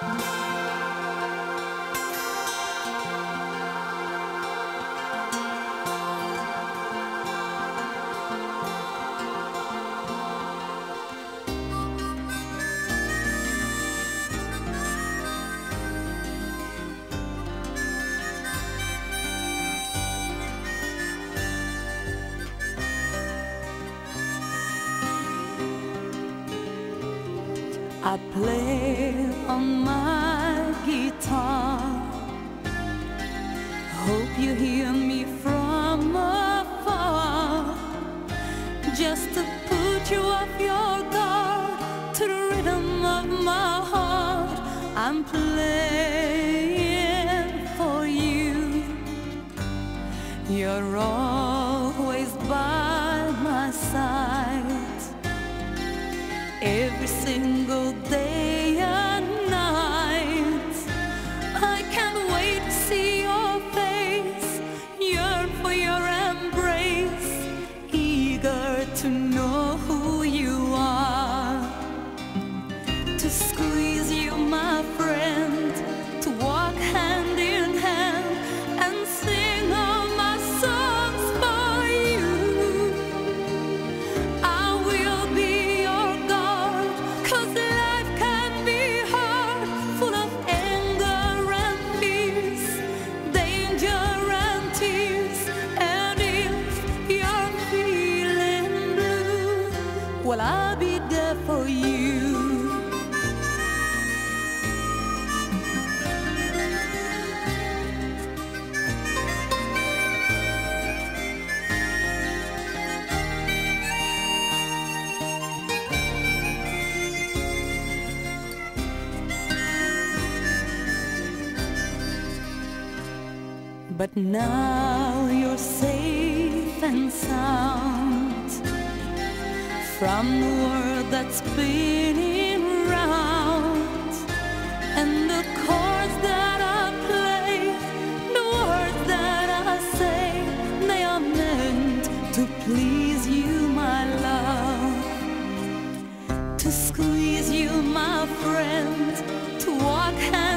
I play on my guitar. Hope you hear me from afar, just to put you off your guard to the rhythm of my heart. I'm playing for you. You're always by my side, every single day and night. I can't wait to see your face, yearn for your embrace, eager to know who you are, to squeeze you, my friend, to walk hand in hand and sing all my songs for you. I will be your God, 'cause life can be hard, full of anger and peace, danger and tears. And if you're feeling blue, well, I'll be there for you. But now you're safe and sound from the world that's spinning round, and the chords that I play, the words that I say, they are meant to please you, my love, to squeeze you, my friend, to walk hand